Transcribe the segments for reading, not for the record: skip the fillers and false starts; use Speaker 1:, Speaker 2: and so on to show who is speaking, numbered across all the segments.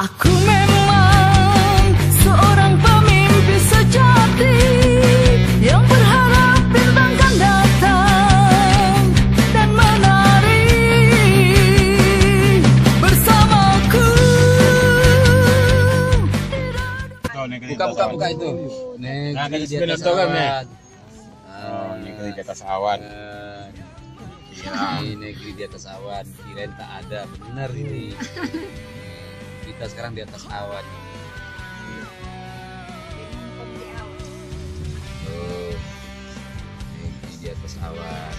Speaker 1: Aku memang seorang pemimpi sejati yang berharap bintang kan datang dan menari bersamaku.
Speaker 2: Buka itu.
Speaker 3: Negeri di atas
Speaker 2: awan.
Speaker 3: awan. Oh, negeri di atas awan.
Speaker 2: Ini negeri di atas awan. Kirain tak ada. Benar ini. Kita sekarang di atas awan. Oh, negeri di atas awan.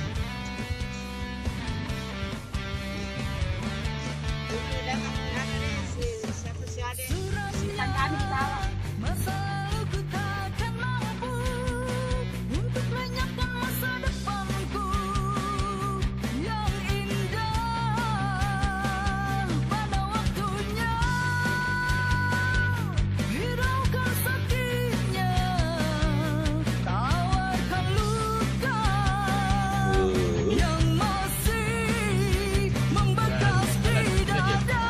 Speaker 1: Masa laluku takkan mampu untuk lenyapkan masa depanku yang indah pada waktunya. Hiraukan sakitnya, tawarkan luka yang masih membekas di dada.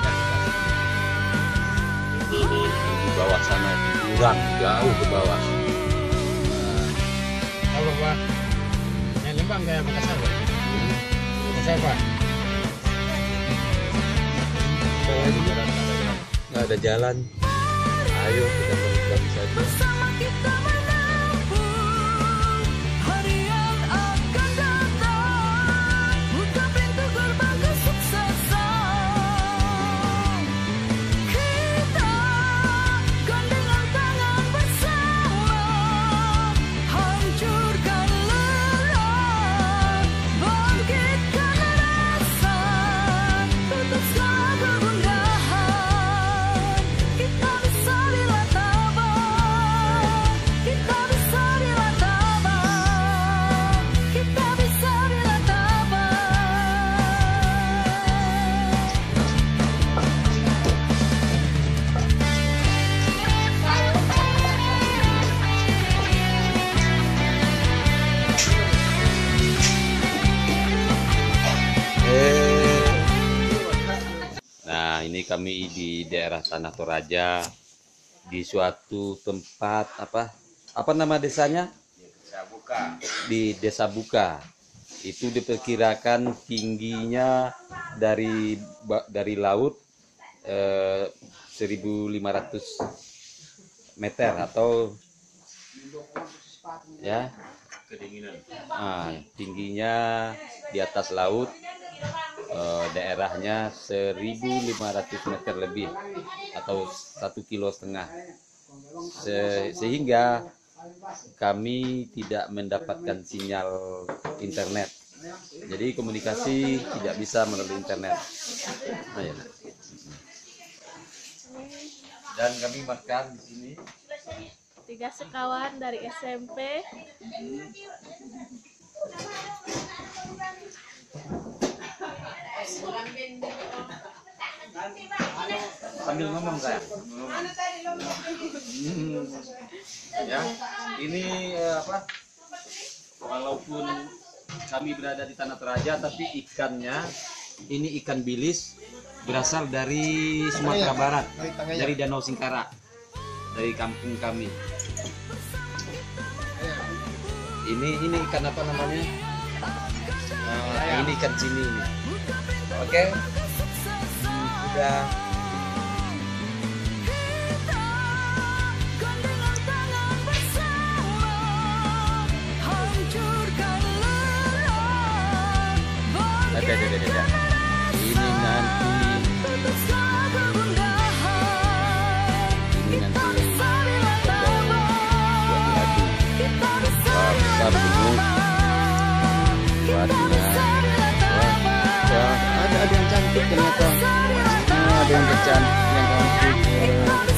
Speaker 2: Di bawah sana jurang jauh ke bawah.
Speaker 3: Tahu Pak? Yang Lembang kayak Makassar, Pak. Makassar, Pak.
Speaker 2: Nggak ada jalan. Ayo kita pelan saja.
Speaker 1: Bersama kita menempuh hari yang akan datang, buka pintu gerbang kesuksesan. Kita gandengan tangan bersama, hancurkan lelah, bangkitkan rasa, putuskan kegundahan. Kita bisa bila tabah, kita bisa bila tabah, kita bisa bila tabah.
Speaker 2: Nah, ini kami di daerah Tanah Toraja di suatu tempat apa nama desanya? Di Desa Buka. Itu diperkirakan tingginya dari laut 1.500 meter atau ya kedinginan. Tingginya di atas laut daerahnya 1.500 meter lebih atau 1,5 kilo. Sehingga kami tidak mendapatkan sinyal internet. Jadi komunikasi tidak bisa melalui internet. Nah, ya. Dan kami makan di sini
Speaker 4: 3 sekawan dari SMP.
Speaker 2: Sambil ngomong saya. Ya, ini walaupun kami berada di Tanah Toraja, tapi ikannya ini ikan bilis berasal dari Sumatera Barat, dari Danau Singkara, dari kampung kami. Ini ikan apa namanya? Ini ikan cimi ini. Oke. Sudah.
Speaker 1: Gandengan tangan bersama, hancurkan lelah, bangkitkan
Speaker 2: Ini nanti
Speaker 1: putuskan kegundahan.
Speaker 2: ini
Speaker 1: Kita
Speaker 2: nanti
Speaker 1: bisa bila tabah,
Speaker 2: buat diadu.
Speaker 1: kita bisa
Speaker 2: Wah,
Speaker 1: bila
Speaker 2: besar gunung.
Speaker 1: tabah, kita
Speaker 2: Buatnya.
Speaker 1: bisa bila tabah.
Speaker 2: Wah, ada yang cantik ternyata. Ada yang cantik, yang cantik.